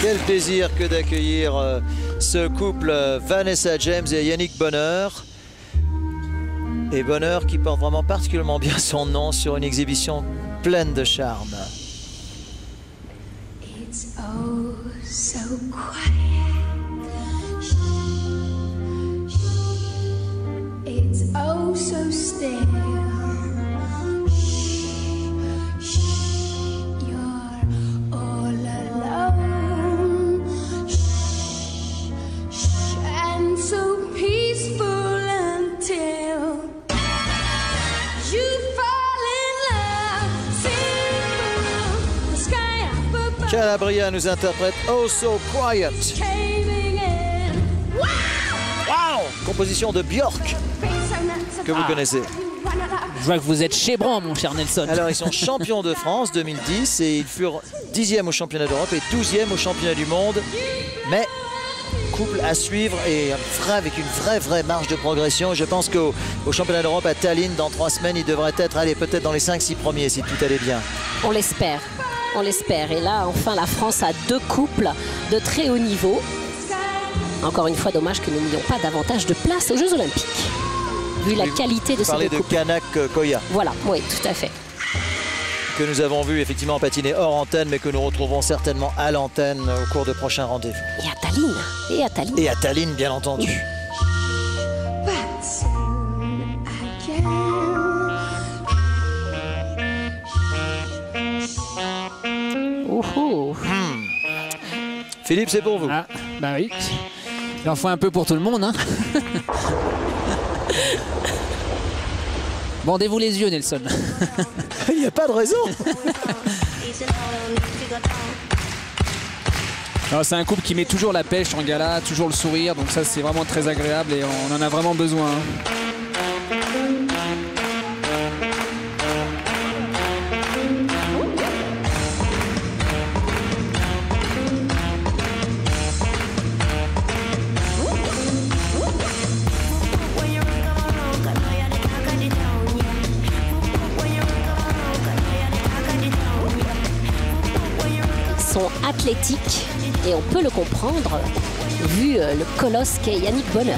Quel plaisir que d'accueillir ce couple Vanessa James et Yannick Bonheur. Et Bonheur qui porte vraiment particulièrement bien son nom sur une exhibition pleine de charme. It's oh so quiet. It's oh so still. Calabria nous interprète Oh So Quiet. Wow! Composition de Björk, que vous connaissez. Je vois que vous êtes chébrant, mon cher Nelson. Alors, ils sont champions de France 2010 et ils furent 10e au championnat d'Europe et 12e au championnat du monde. Mais couple à suivre et avec une vraie marge de progression. Je pense qu'au championnat d'Europe à Tallinn, dans 3 semaines, ils devraient être peut-être dans les 5-6 premiers si tout allait bien. On l'espère. On l'espère. Et là, enfin, la France a 2 couples de très haut niveau. Encore une fois, dommage que nous n'ayons pas davantage de place aux Jeux Olympiques, vu la qualité de ces 2 couples. Kanak Koya. Voilà, oui, tout à fait. Que nous avons vu effectivement patiner hors antenne, mais que nous retrouverons certainement à l'antenne au cours de prochains rendez-vous. Et à Tallinn. Et à Tallinn. Et à Tallinn, bien entendu. Philippe, c'est pour vous. Ah, bah oui. Il en faut un peu pour tout le monde, hein. Bandez-vous les yeux, Nelson. Il n'y a pas de raison. C'est un couple qui met toujours la pêche en gala, toujours le sourire, donc ça c'est vraiment très agréable et on en a vraiment besoin. Sont athlétiques et on peut le comprendre vu le colosse qu'est Yannick Bonheur.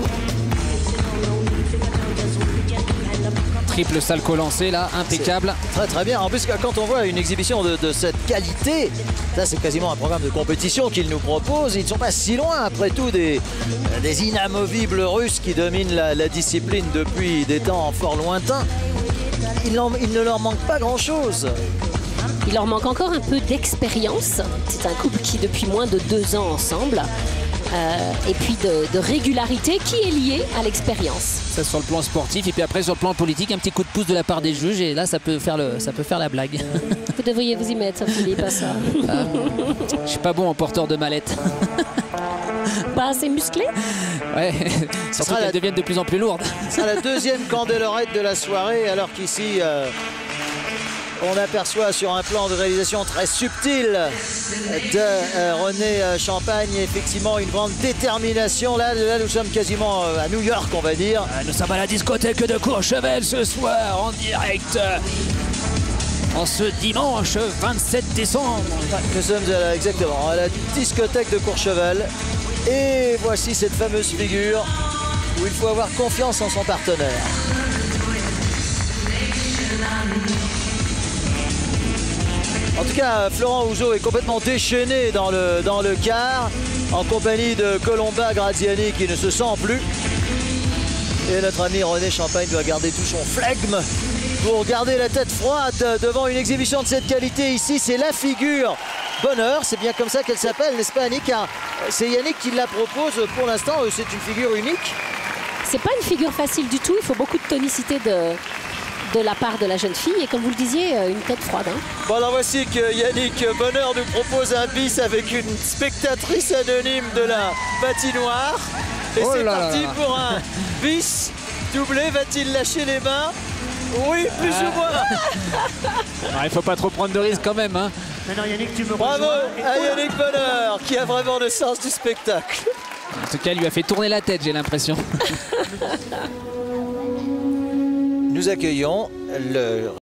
Triple salco lancé là, impeccable. Très bien. En plus, quand on voit une exhibition de cette qualité, ça c'est quasiment un programme de compétition qu'ils nous proposent. Ils ne sont pas si loin après tout des inamovibles Russes qui dominent la discipline depuis des temps fort lointains. Il ne leur manque pas grand-chose. Il leur manque encore un peu d'expérience. C'est un couple qui depuis moins de 2 ans ensemble. Et puis de régularité qui est liée à l'expérience. Ça sur le plan sportif et puis après sur le plan politique, un petit coup de pouce de la part des juges et là ça peut faire la blague. Vous devriez vous y mettre, ça, Philippe, à ça. Je suis pas bon en porteur de mallette. Pas assez musclé. Ouais, surtout qu'elles deviennent de plus en plus lourdes. C'est la 2e candelorette de la soirée, alors qu'ici on aperçoit sur un plan de réalisation très subtil de René Champagne effectivement une grande détermination. Là, nous sommes quasiment à New York, on va dire. Nous sommes à la discothèque de Courchevel ce soir en direct. En ce dimanche 27 décembre. Nous sommes exactement à la discothèque de Courchevel. Et voici cette fameuse figure où il faut avoir confiance en son partenaire. En tout cas, Florent Ouzo est complètement déchaîné dans le quart, en compagnie de Colomba Graziani qui ne se sent plus. Et notre ami René Champagne doit garder tout son flegme pour garder la tête froide devant une exhibition de cette qualité. Ici, c'est la figure Bonheur, c'est bien comme ça qu'elle s'appelle, n'est-ce pas Annick? C'est Yannick qui la propose pour l'instant, c'est une figure unique. C'est pas une figure facile du tout, il faut beaucoup de tonicité de la part de la jeune fille et comme vous le disiez, une tête froide. Hein. Bon alors voici que Yannick Bonheur nous propose un bis avec une spectatrice anonyme de la patinoire. Et c'est parti pour un bis doublé. Va-t-il lâcher les mains? Oui, plus ou moins. Il faut pas trop prendre de risques quand même. Hein. Non, Yannick, tu me Bravo à Yannick Bonheur qui a vraiment le sens du spectacle. En tout cas, il lui a fait tourner la tête, j'ai l'impression. Nous accueillons le